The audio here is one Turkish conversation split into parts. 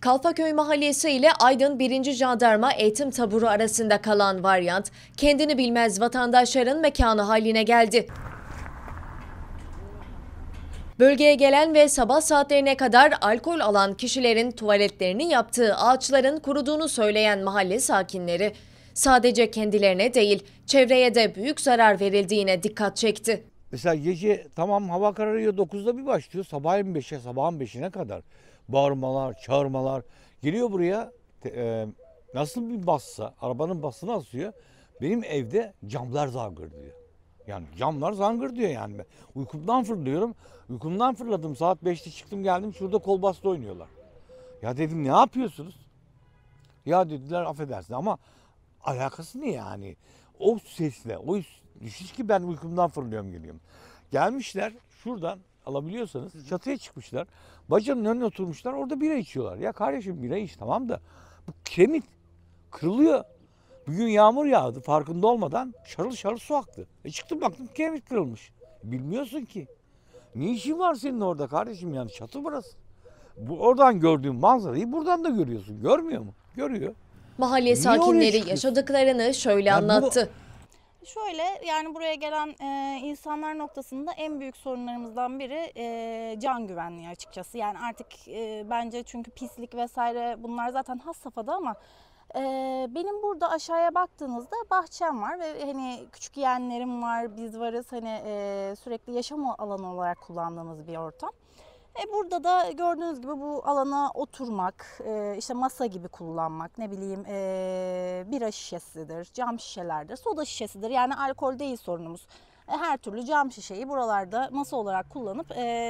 Kalfaköy Mahallesi ile Aydın 1. Jandarma Eğitim Taburu arasında kalan varyant, kendini bilmez vatandaşların mekanı haline geldi. Bölgeye gelen ve sabah saatlerine kadar alkol alan kişilerin tuvaletlerini yaptığı ağaçların kuruduğunu söyleyen mahalle sakinleri, sadece kendilerine değil, çevreye de büyük zarar verildiğine dikkat çekti. Mesela gece tamam hava kararıyor 9'da bir başlıyor sabahın 5'ine kadar bağırmalar, çağırmalar geliyor buraya nasıl bir bassa arabanın basını asıyor. Benim evde camlar zangır diyor. Yani camlar zangır diyor yani ben. Uykumdan fırlıyorum. Uykumdan fırladım saat 5'te çıktım geldim şurada kol bastı oynuyorlar. Ya dedim ne yapıyorsunuz? Ya dediler affedersin ama alakası ne yani? O sesle, o düşüş ki ben uykumdan fırlıyorum geliyorum. Gelmişler şuradan alabiliyorsanız çatıya çıkmışlar. Bacanın önüne oturmuşlar orada bira içiyorlar. Ya kardeşim bira iç tamam da bu kemik kırılıyor. Bugün yağmur yağdı farkında olmadan şarıl şarıl su aktı. Çıktım baktım kemik kırılmış. Bilmiyorsun ki. Ne işin var senin orada kardeşim yani çatı burası. Oradan gördüğün manzarayı buradan da görüyorsun. Görmüyor mu? Görüyor. Mahalle Niye oraya sakinleri çıkıyorsun? yaşadıklarını şöyle Ya anlattı. Şöyle yani buraya gelen insanlar noktasında en büyük sorunlarımızdan biri can güvenliği açıkçası. Yani artık bence çünkü pislik vesaire bunlar zaten has safhada ama benim burada aşağıya baktığınızda bahçem var ve hani küçük yeğenlerim var, biz varız hani sürekli yaşam alanı olarak kullandığımız bir ortam. Burada da gördüğünüz gibi bu alana oturmak, işte masa gibi kullanmak, ne bileyim bira şişesidir, cam şişelerdir, soda şişesidir. Yani alkol değil sorunumuz. Her türlü cam şişeyi buralarda masa olarak kullanıp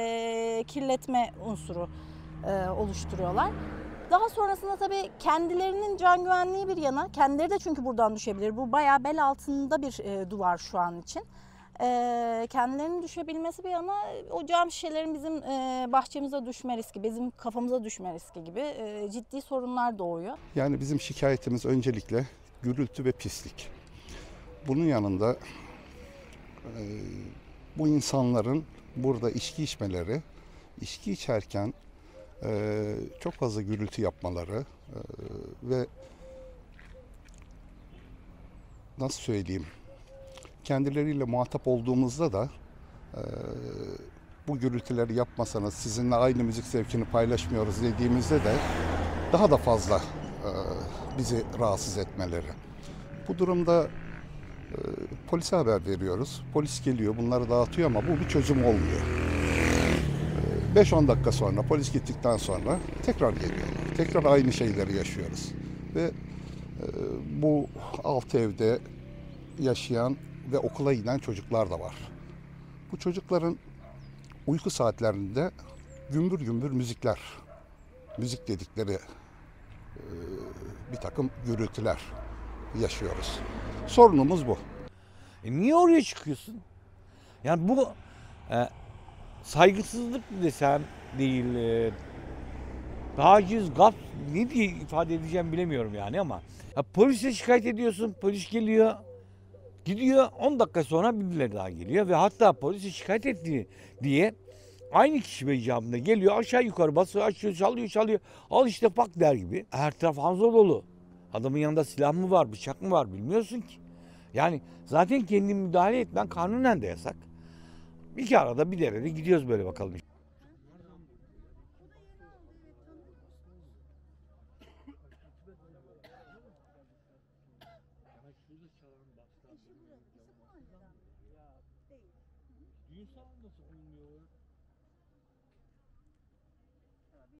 kirletme unsuru oluşturuyorlar. Daha sonrasında tabii kendilerinin can güvenliği bir yana, kendileri de çünkü buradan düşebilir. Bu bayağı bel altında bir duvar şu an için. Kendilerinin düşebilmesi bir yana o cam şişelerin bizim bahçemize düşme riski, bizim kafamıza düşme riski gibi ciddi sorunlar doğuyor. Yani bizim şikayetimiz öncelikle gürültü ve pislik. Bunun yanında bu insanların burada içki içmeleri, içki içerken çok fazla gürültü yapmaları ve nasıl söyleyeyim, kendileriyle muhatap olduğumuzda da bu gürültüleri yapmasanız sizinle aynı müzik zevkini paylaşmıyoruz dediğimizde de daha da fazla bizi rahatsız etmeleri. Bu durumda polise haber veriyoruz. Polis geliyor bunları dağıtıyor ama bu bir çözüm olmuyor. 5-10 dakika sonra polis gittikten sonra tekrar geliyorlar. Tekrar aynı şeyleri yaşıyoruz. Ve bu alt evde yaşayan ve okula giden çocuklar da var. Bu çocukların uyku saatlerinde gümbür gümbür müzik dedikleri bir takım gürültüler yaşıyoruz. Sorunumuz bu. Niye oraya çıkıyorsun? Yani bu saygısızlık desem değil, taciz, gasp ne diye ifade edeceğim bilemiyorum yani ama. Polise şikayet ediyorsun, polis geliyor, gidiyor 10 dakika sonra birileri daha geliyor ve hatta polise şikayet etti diye aynı kişi becamında geliyor aşağı yukarı basıyor, açıyor, çalıyor. Al işte bak der gibi. Her taraf Hanzo dolu. Adamın yanında silah mı var, bıçak mı var bilmiyorsun ki. Yani zaten kendin müdahale etmen kanunen de yasak. İki arada bir derede gidiyoruz böyle bakalım. Düğün salonu nasıl bulunmuyor?